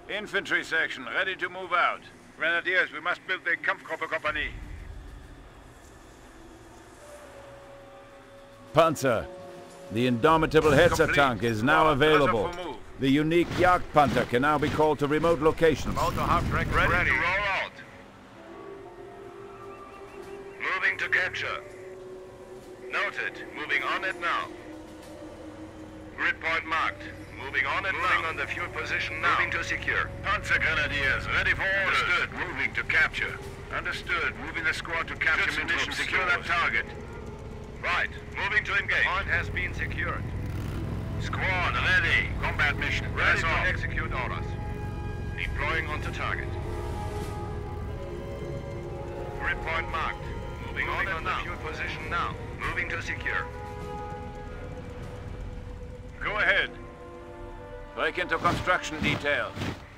Infantry section, ready to move out. Grenadiers, we must build the Kampfgruppe-Kompanie. Panzer. The indomitable Hetzer tank is now available. The unique Jagdpanther can now be called to remote locations. Ready to roll out. Moving to capture. Noted. Moving on it now. Grid point marked. Moving on it now. Moving on the fuel position now. Moving to secure. Panzer Grenadiers, ready for orders. Understood. Moving to capture. Understood. Moving the squad to capture munitions. Secure that target. Right. Moving to engage. Point has been secured. Squad, ready. Combat mission. Ready to execute orders. Deploying onto target. Grid point marked. Moving on the fuel position now. Moving to secure. Go ahead. Break into construction detail.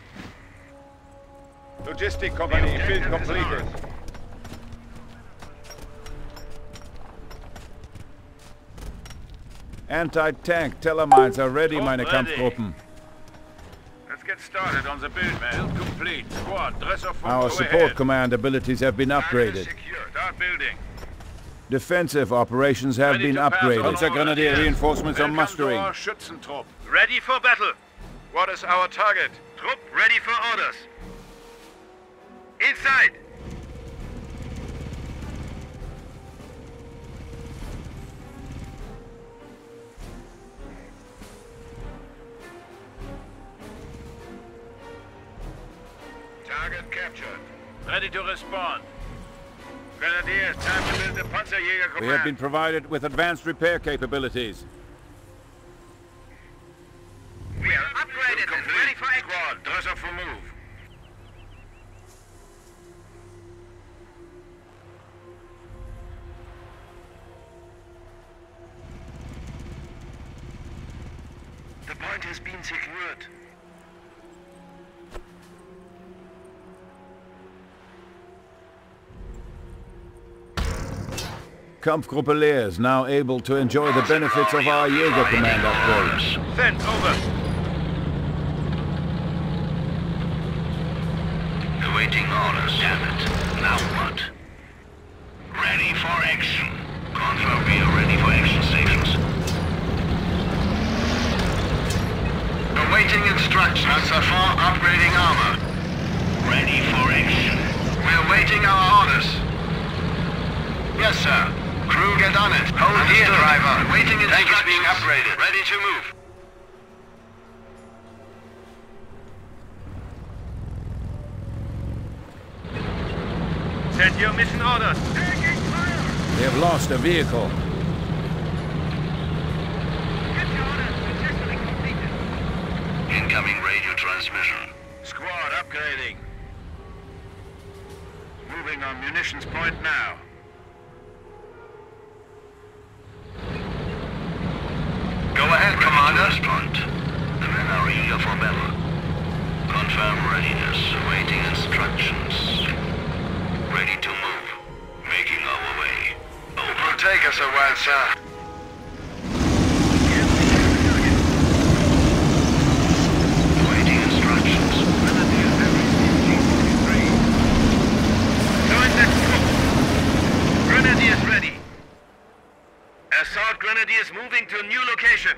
Logistic company, build completed. Anti-tank Telemines are ready, meine Kampfgruppen. Let's get started on the build, man. Build complete. Squad, dress off from Our support command abilities have been upgraded. Start building. Defensive operations have been upgraded. Panzer Grenadier reinforcements are mustering. Schützentrupp. Ready for battle. What is our target? Trupp ready for orders. Inside. Target captured. Ready to respond. Grenadiers, time to build the Panzerjäger command. We have been provided with advanced repair capabilities. We are upgraded and ready for action. Squad, dress up for move. The point has been secured. Kampfgruppe Leer is now able to enjoy the benefits of our Jäger command upgrades. Sent over. Awaiting orders. Damn it. Now what? Ready for action. Confirm we are ready for action stations. Awaiting instructions. Panzer IV upgrading armor. Ready for action. We're waiting our orders. Yes, sir. Crew, get on it. Hold here, driver. Waiting instructions. Tank is being upgraded. Ready to move. Send your mission orders. Taking fire. We have lost a vehicle. Get your orders successfully completed. Incoming radio transmission. Squad upgrading. Moving on munitions point now. Go ahead, Commander. Point. The men are eager for battle. Confirm readiness. Awaiting instructions. Ready to move. Making our way. Over. It will take us a while, sir. Awaiting instructions. Join that troop. Grenadiers ready. Assault Grenadiers moving to a new location.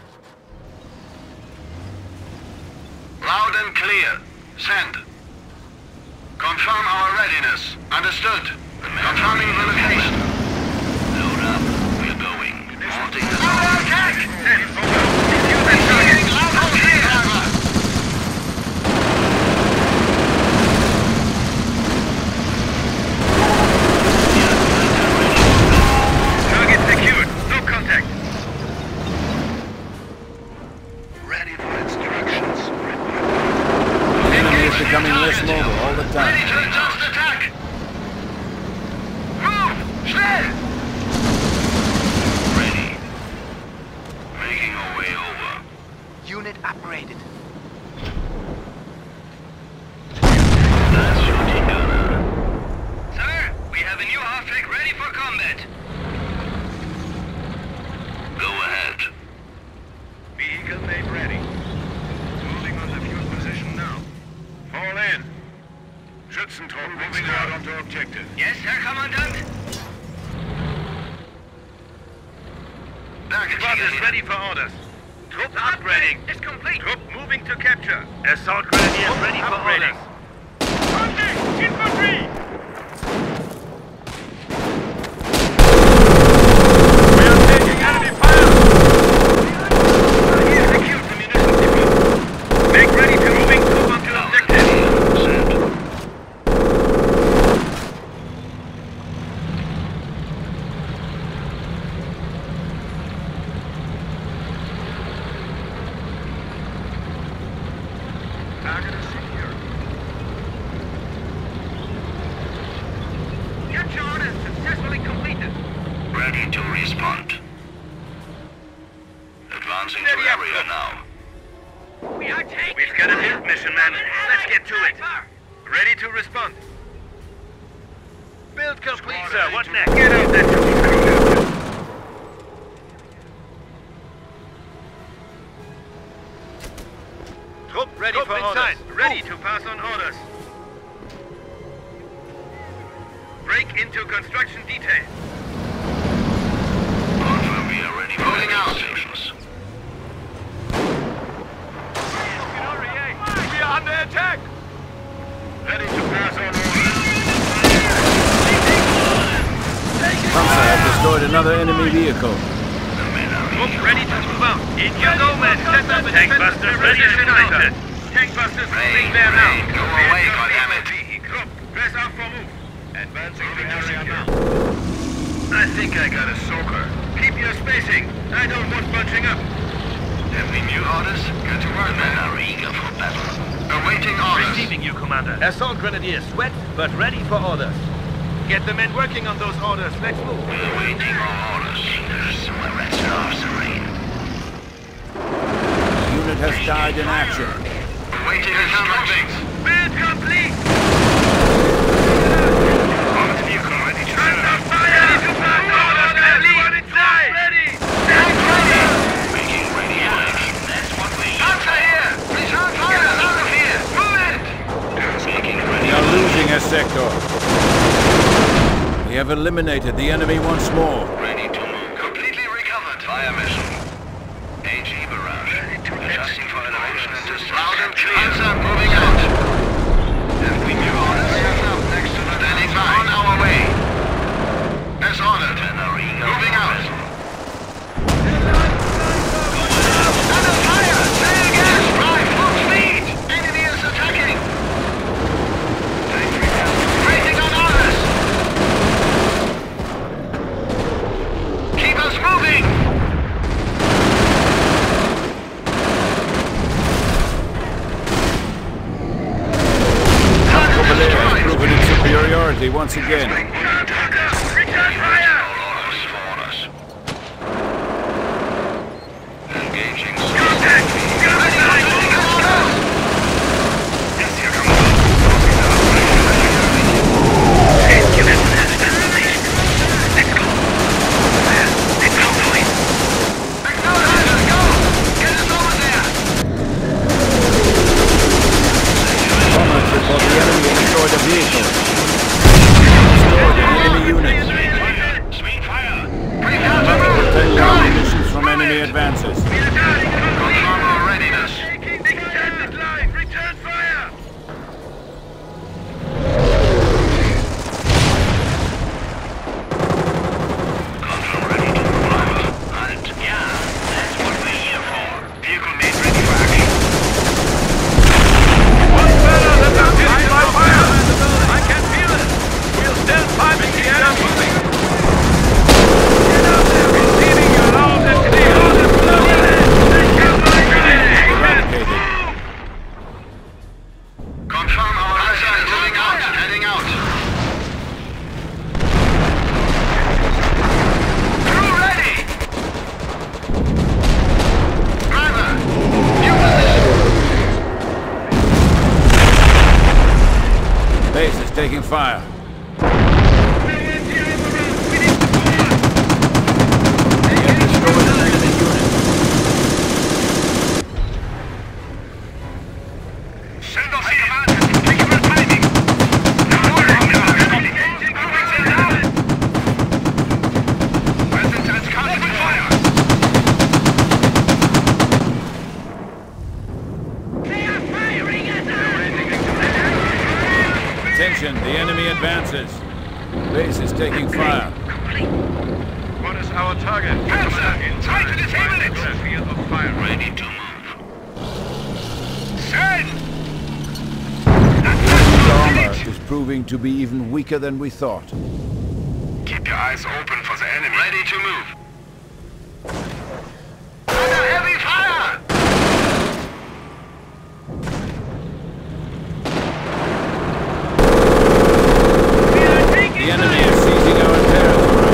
Loud and clear. Send. Confirm our readiness. Understood. Confirming the location. Load up. We're going. Halting the zone. Attack! Defuse the target. Loud and clear. Target secured. No contact. Ready for instructions. The enemy is becoming less mobile all the time. Ready to adjust attack. Move! Schnell! Ready. Making our way over. Unit upgraded. That's shooting gunner. Sir, we have a new half-track ready for combat. Go ahead. Vehicle made ready. Moving on the fuel position now. objective. Yes, Herr Kommandant? Squad is ready for orders. Troop upgrading. It's complete. Troop moving to capture. Assault grenadiers ready for orders. Infantry! We are taking enemy fire! Here, secure the munitions depot. Make ready to moving troop onto objective. Target is secure. Capture orders successfully completed. Ready to respond. Advancing to area now. We are taking. We've got a hit mission, man. Let's get to it. Ready to respond. Build complete, sir. What next? Get out there, troop. Troop ready for orders. Ready to pass on orders. Break into construction detail. Confirm we are ready for rolling out stations. We are under attack. Ready to pass on orders. Panzer have destroyed another enemy vehicle. Troop ready to move out. In you go, men. Set up a tank busters ready to united. Tank busters moving there now. Go away, goddammit. Troop, press out for move. Advancing to area now. I think I got a soaker. Keep your spacing. I don't want bunching up. Have we new orders? Get to work, men are eager for battle. Awaiting orders. Receiving you, Commander. Assault grenadiers, sweat, but ready for orders. Get the men working on those orders. Let's move. We're waiting on orders. We're resting off serene. Unit has died in action. Awaiting instructions. Build complete! Armed vehicle ready to serve. Ready to pass orders. Everyone inside! Ready! Tank ready! Making ready for action. That's what we need. Panzer here! Return fire! Out of here! Move it! Making ready. We are losing a sector. We have eliminated the enemy once more. Ready to move. Completely recovered. Fire mission. AG barrage. Adjusting for elevation and distance. Loud and clear. Panzer moving out. Have we new orders? Next to the standing by. On our way. As ordered. Moving out. Under fire! Tail gas! Drive full speed! Enemy is attacking! Waiting on orders! Keep us moving! Kovalet has proven its superiority once again. Return fire! Engaging. Contact! Ready for taking orders! Yes, your Commander. Let's go. Let's go, boys. Acknowledge, go! Get us over there! Comrades report the enemy destroyed a vehicle. Destroyed an enemy unit. Sweet fire! Prepare to Must move! protect Go! our munitions from enemy advances. Confirm our readiness. Taking the extended line. Return fire! Confirm ready to move out. Halt. Yeah, that's what we're here for. Vehicle made ready for action. One better than that is my fire! I can feel it! We'll stand by the enemy moving! Get out there! Receiving your loud and clear! Eradicated. Confirm our Panzer is moving out. Heading out. Crew ready! Driver! New position! Base is taking fire. We have destroyed an enemy unit. Send off the command. Take your timing. advances. Base is taking fire. What is our target? Try to disable it! Field of fire. Ready to move. Send! The armor is proving to be even weaker than we thought. Keep your eyes open for the enemy. Ready to move. Under heavy fire! The enemy is seizing our territory.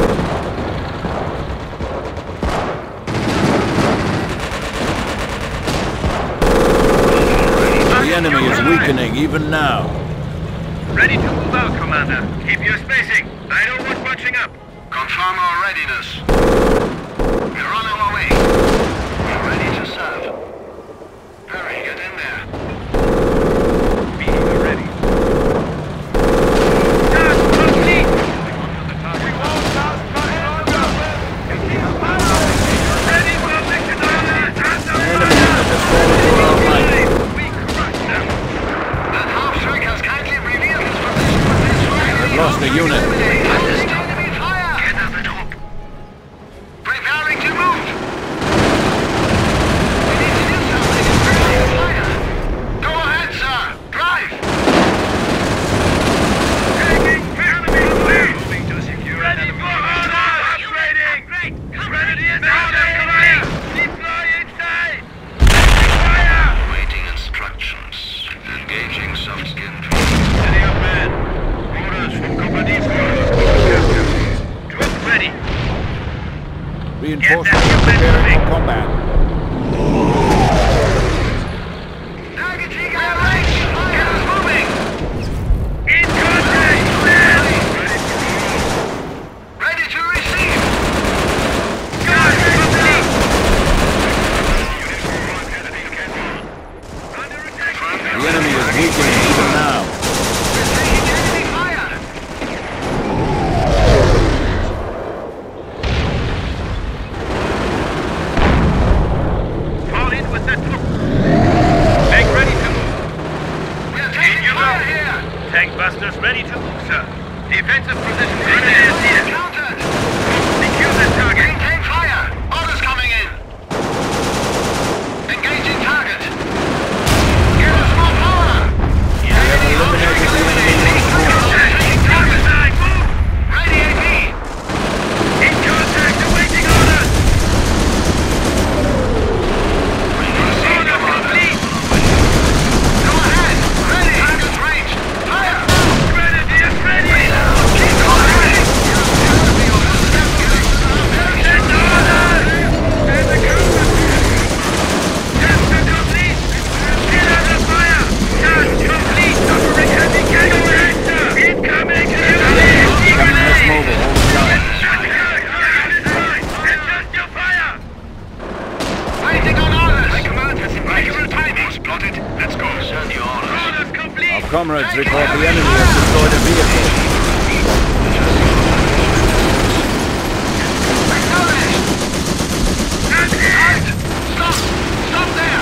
The enemy is weakening even now. Ready to move out, Commander. Keep your spacing. I don't want bunching up. Confirm our readiness. We're on our way. We're ready to serve. Hurry, get in there. Being ready. Task complete! We won't last much longer. Ready for mission order. The enemy has fallen to our right. We crush them. That half-trick has kindly revealed his position with his right. We've lost a unit. Enemy fire! Get up and hook. Preparing to move. We need to do something in preparing fire. Go ahead, sir. Drive. Taking enemy away. Moving to secure. Ready for order. Upgrading. Great. Ready is order. Deploy inside. Fire. Waiting instructions. Engaging soft-skin. Steady up, man. Orders from Company 4. Troop ready. Reinforcements are preparing for combat. Targeting our range. Get us moving. In contact. Ready. Ready to receive. Guard complete. The enemy is weakening even now. We're taking enemy fire. Fall in with that troop. Make ready to move. We're taking fire here. Tank busters ready to move, sir. Defensive position ready here. Countered. Secure the target. Maintain fire. Orders coming in. Engaging target. Give us more power. Enemy eliminated the enemy. Taking target. Side, move. Ready, AP. In contact, awaiting orders. Order complete. Go ahead. Ready. Target range. Fire. Grenadier is ready. Keep going. Send orders. And the counter. Capture complete. Get under fire. Task complete. Offering heavy cannonade. Incoming. Becoming less mobile all the time. Adjust your fire. Waiting on orders. My command has impeccable timing. Spotted. Let's go. Send your orders. Orders complete. Our comrades report the enemy has destroyed a vehicle. Acknowledged. And hit. Stop. Stop there.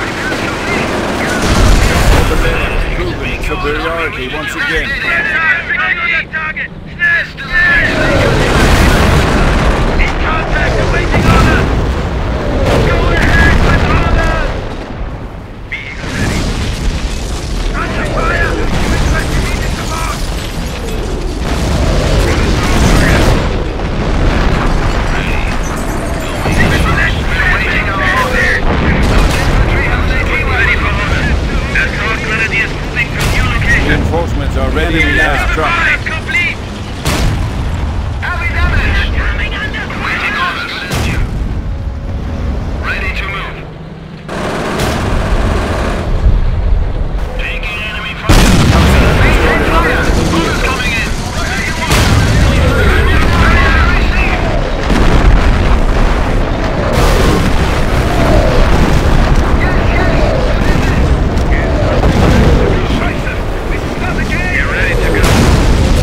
Open air has proven its superiority once again. Bring on the target. Snare. In contact, awaiting orders. Go ahead with orders. Being ready. Under fire. Requesting immediate command. Waiting on orders. Infantry have taken Ready for orders. Escort grenadiers moving to new location. Reinforcements are ready to gas truck. Fire complete. heavy damage. Coming under Waiting orders. Ready to move. Taking enemy fire. Maintain fire. Orders coming in. Get ready to go.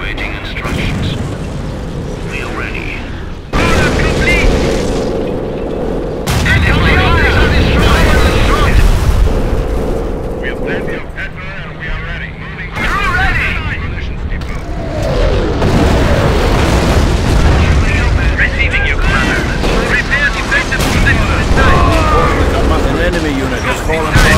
Awaiting instructions. We are ready. Order complete! Enemy objects are destroyed! We have plenty of petrol and we are ready. Moving. Crew ready! Munitions depot. Receiving you, Commander. Prepare defensive position this time. An enemy unit has fallen to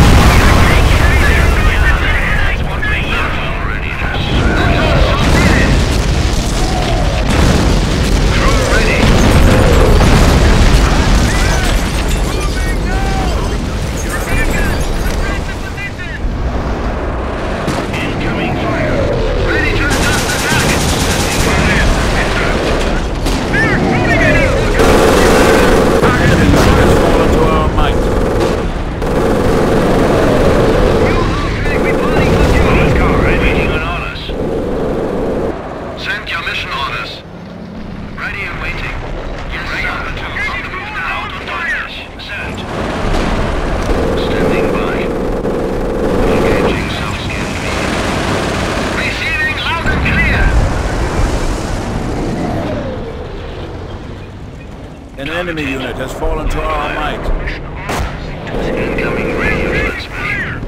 An enemy unit has fallen to our might. Incoming radio transmission.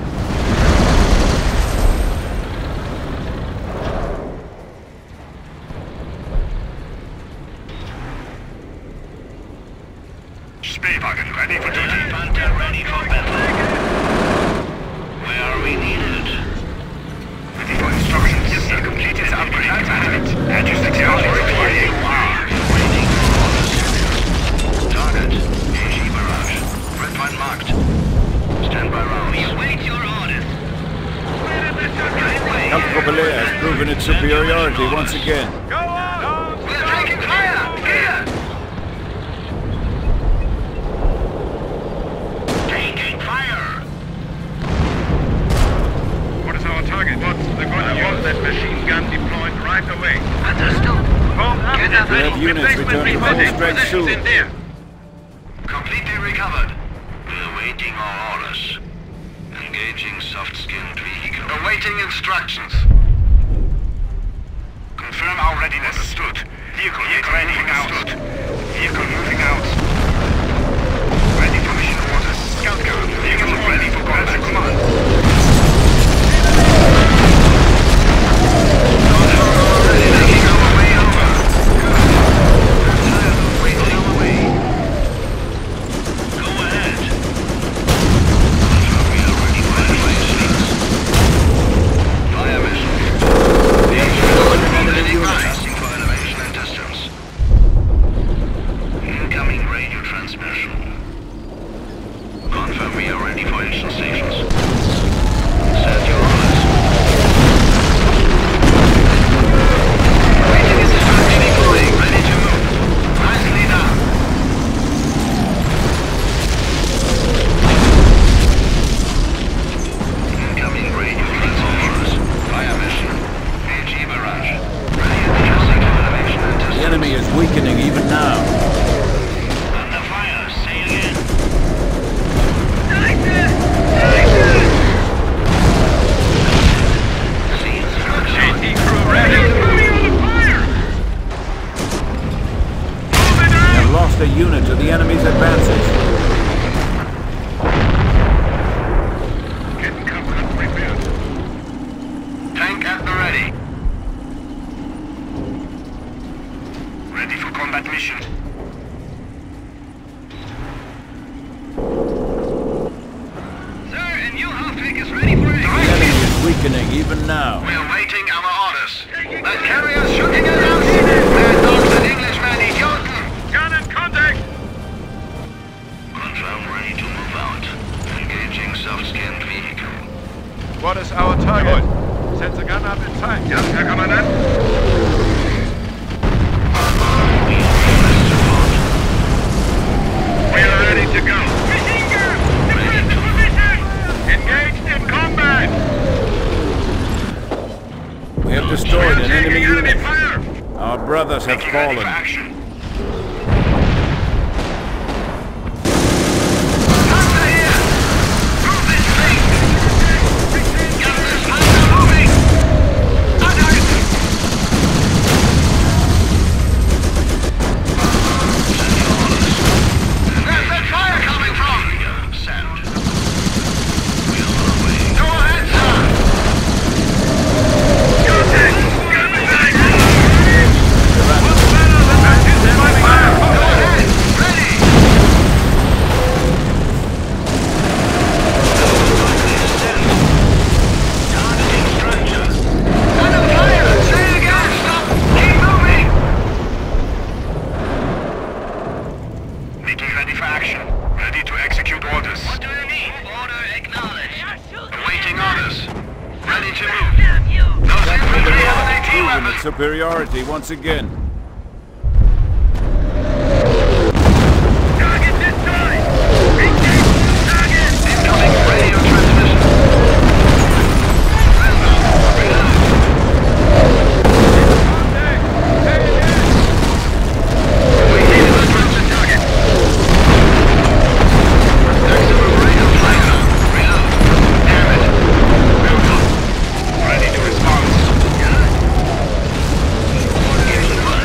Spielwagen ready for duty. Panther ready for battle. Where are we needed? Ready for instructions. Yes, sir. Completed upgrade. And you security requiring. Waiting for orders. Target. AG barrage. Red point marked. Stand by rounds. We await your orders. Camp Coppelet has proven its superiority once again. Go on! We're taking fire! Here! Taking fire! What is our target? What's the good want that machine gun deployed right away? Understood. Form up. We have units returning full strength soon. in there. Completely recovered. We're awaiting our orders. Engaging soft-skinned vehicle. Awaiting instructions. Confirm our readiness. Understood. Vehicle ready. Understood. Vehicle moving out. Ready for mission orders. Scout gun. Vehicle ready for combat. Command. Making our way over. I'm tired of waiting our way. Go ahead. We are ready for elevations. Fire mission. Passing for elevation and distance. Incoming radio transmission. Confirm we are ready for action stations. Set your orders. Waiting instruction incoming. Ready to move. Nicely done. Incoming radio transmitters. Fire mission. AG barrage. Ready adjusting to elevation and distance. The enemy is weakening even now. Under fire. Say again. AT crew ready. We have lost a unit to the enemy's advances. Getting covered. Prepared. Tank at the ready. Ready for combat mission. Sir, a new half-track is ready for The enemy is weakening even now. We're waiting our orders. That carrier's shooting at us! Mad dogs and Englishmen, idioten! Gun in contact. Confirm ready to move out. Engaging soft-skinned vehicle. What is our target? Set the gun up in sight. Yes, Herr Kommandant. We request support. We are ready to go. Engaged in combat. We have destroyed an enemy unit. Fire. Our brothers have Ready for fallen. action. Panther here! Move this thing! Get this Panther moving! superiority once again. Target destroyed! Engage target! Incoming radio transmission. We need to approach the target. Maximum rate of fire. Reload. Damn it. Ready to respond. Engage the fire.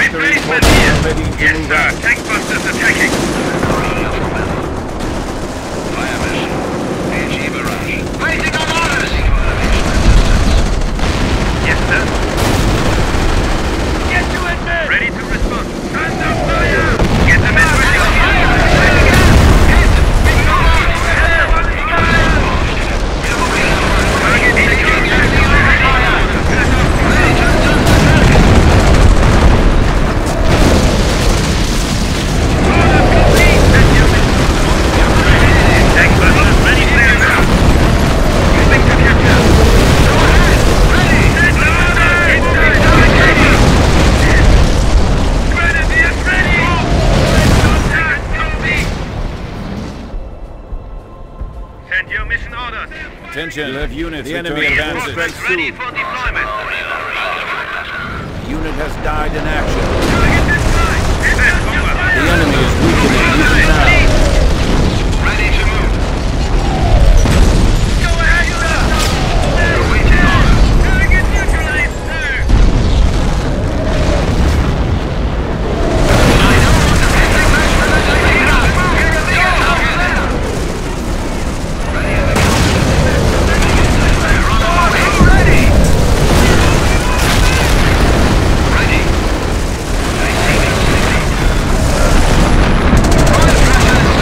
Factory Replacement forces here. are ready to Yes, move sir. out. Tank busters attacking. Fire mission. AG barrage. Waiting on orders! Yes, sir. Get to it, men! Ready to respond. Under fire! Get the men ready. Send your mission orders. Attention, you have units. The enemy Reinforcements advances ready soon. for deployment. Unit has died in action. Target this side. The enemy is weakening even now. Ready to move. Go ahead, sir. Waiting orders. Target neutralized, sir. Ready.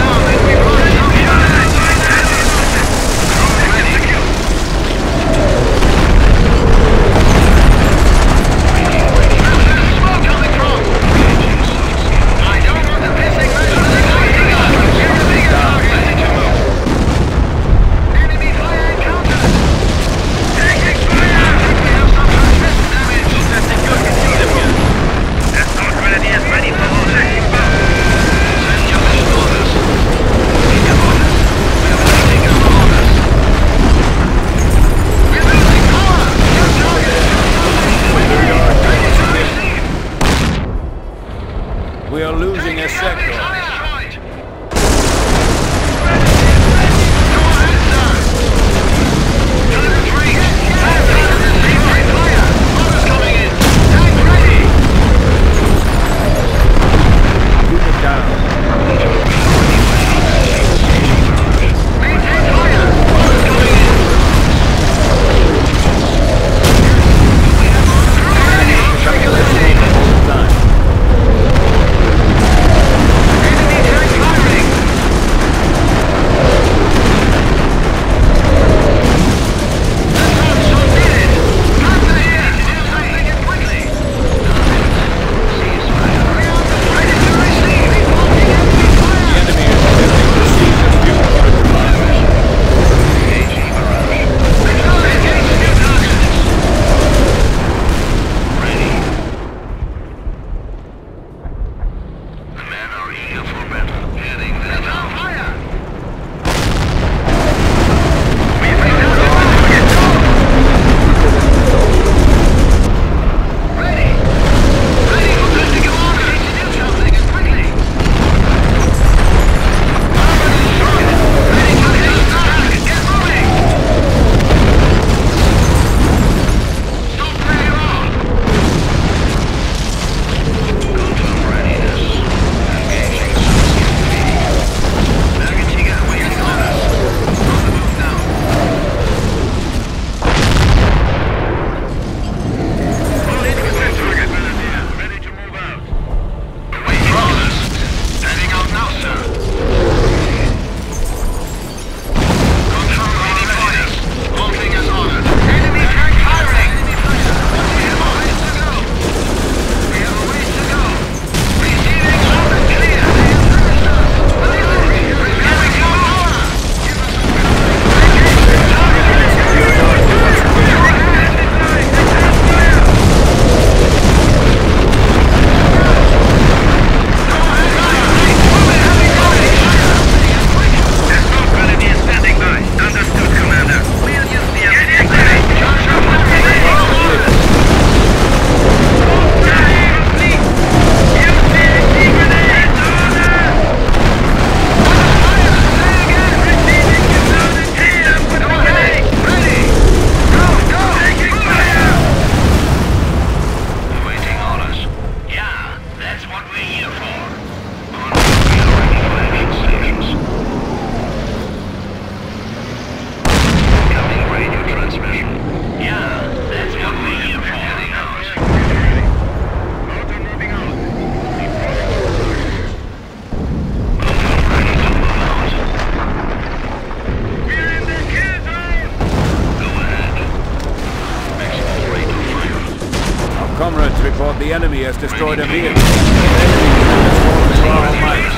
Units report the enemy has destroyed a vehicle. The enemy unit has fallen for all might.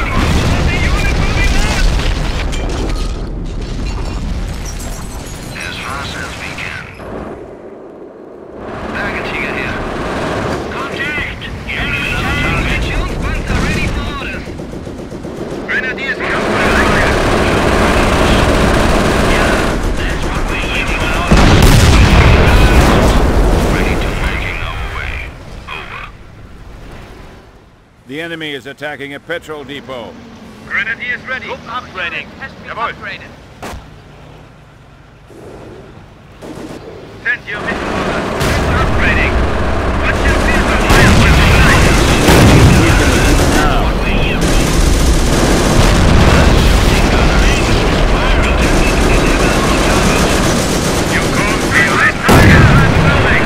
As fast as we can. Targeting here. Contact! Enemy target! Schutzpanzer ready for orders. Grenadiers come. That's what we're waiting on. Ready to making our way. Over. The enemy is attacking a petrol depot. Grenadiers ready. Group upgrading. Has been Jawohl. upgraded. Send your mission orders. Upgrading. What's your field of fire? You call me right target on building.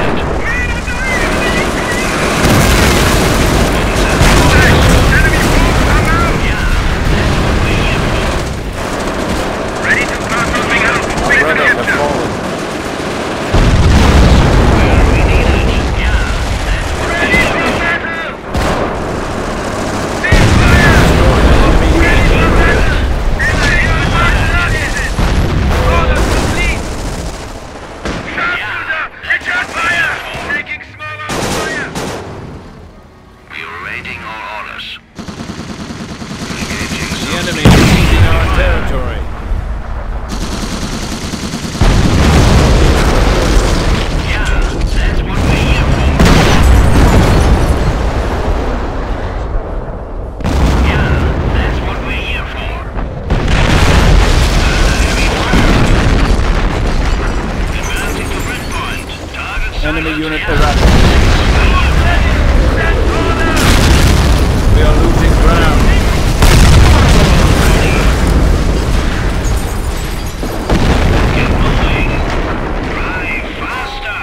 Enemy force come out. Ready to start moving out. Quick Rebels have capture. fallen. Ready for battle. We are awaiting all orders. The enemy is seizing our territory. That's what we're here for. That's what we're here for. Advancing to red point. Target Enemy sighted. unit erupted. We are losing ground. Get moving. Drive faster.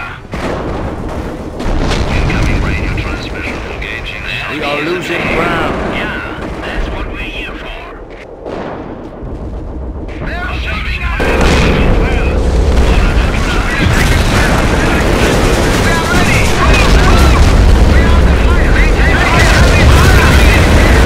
Incoming radio transmission engaging. We are losing ground. That's what we're here for. They're saving us. We are ready. We are the fire.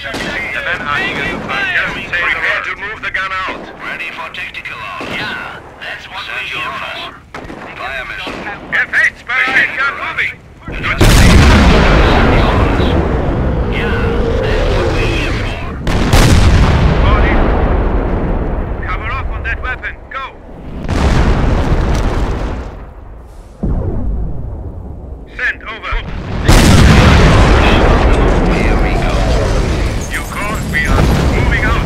The men are eager to fight. Just prepare to move the gun out. Ready for tactical orders. Yeah, that's what we're here for. Fire mission. Get face, Spy! Gun moving! Yeah, that's what we're here for. Body. Cover off on that weapon. Go! Send over. Here we go. You called me up. Moving out.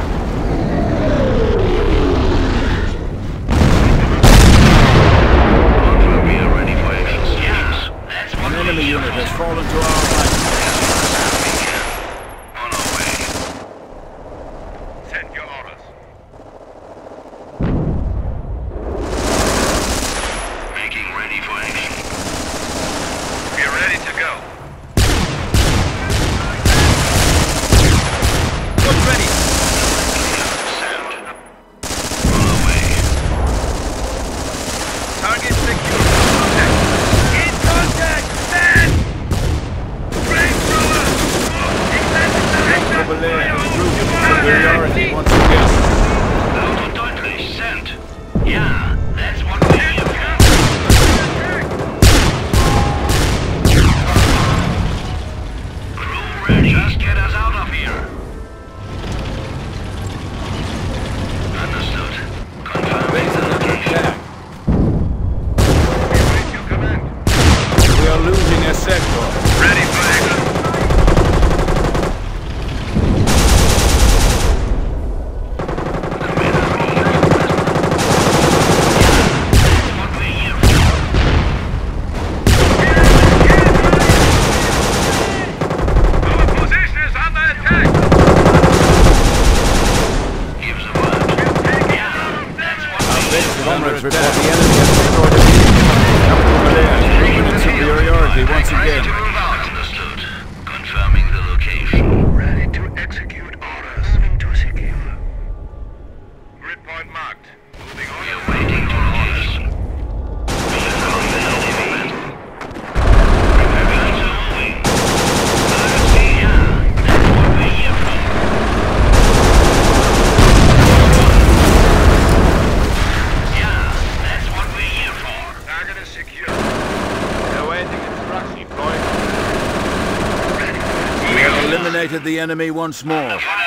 We are ready for action. Yes, that's what An enemy unit has fallen to our right. on our way. Send your orders. Making ready for action. We're ready to go. Look ready! Send. On our way. Target secure. In contact! Stand! Flamethrower! Over there, proving superiority once again. Laut und deutlich. Send. Yeah, that's what we're here for. Crew ready. Just get us out of here. Understood. Confirm Base is under attack. Await your command. We are losing a sector. Ready for action. what we're here for. Our position is under attack. Give the word. Yeah, that's what we're here for. Comrades report the enemy has destroyed a vehicle. Over there, proving its superiority once Ready again. to move out. Understood. Confirming the location. Ready to execute orders. Moving to secure. Grid point marked. Moving We on. are waiting for orders. We have found the enemy. Guns are moving. Yeah, that's what we're here for. Yeah, that's what we're here for. Target is secure. Awaiting instruction. Deploy. We have eliminated the enemy once more. Fire